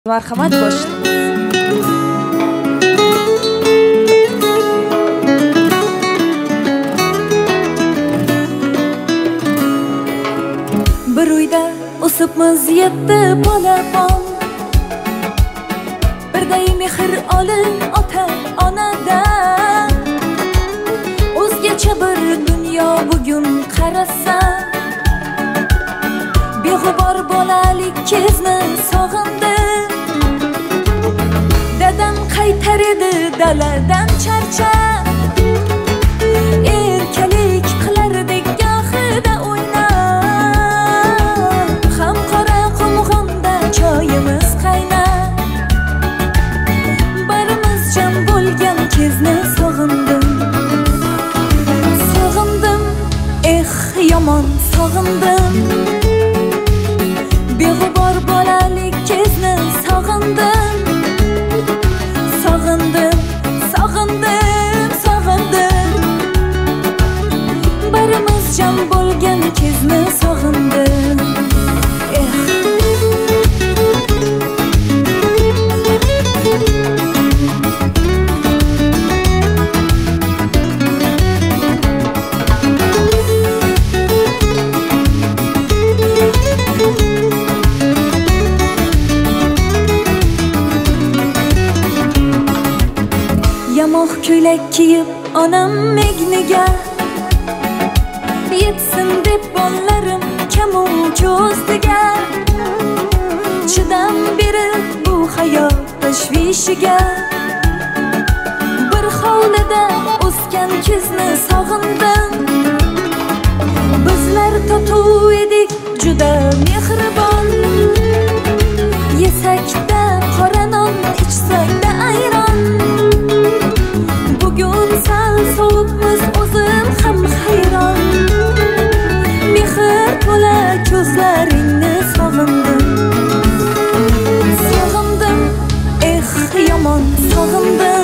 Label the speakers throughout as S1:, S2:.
S1: Marhamat boshlaymiz. Bir uyda o'sibmiz yetti polapon. Birday mehr olib ota onadan. O'zgacha bir dunyo bugun qarasa, beg'ubor bolalik kezni sog'indim. Dadam qaytar edi daladan charchab, erkalik qilardek gohida o'ynab, ham qora qumg'onda choyimiz qaynab, barimiz jam bo'lgan kezni sog'indim. Sog'indim, yomon sog'indim. Beg'ubor bolalik kezni sog'indim. Sog'indim, sog'indim, sog'indim. Barimiz jam bo'lgan kezni sog'indim. Yamoq ko'ylak kiyib onam megniga, yetsin deb bollarim kamun cho'zdiga. Chidam berib bu hayot tashvishiga, bir hovlida o'sgan kizni sog'indim. Bizlar totuv edik juda mehribon, yesakda qora non, ichsakda ayron. Bugun sal sovuqmiz, o'zim ham hayron. Mehr to'la ko'zlaringni sog'indim. Sog'indim, yomon sog'indim.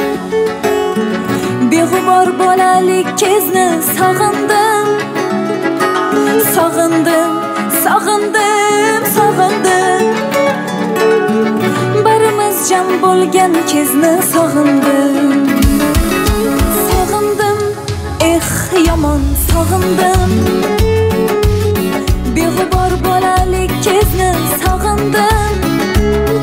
S1: Beg'ubor bolalik kezni sog'indim. Sog'indim, sog'indim, sog'indim. Barimiz jam bo'lgan kezni sog'indim. Sog'indim, yomon sog'indim. Beg'ubor bolalik kezni sog'indim.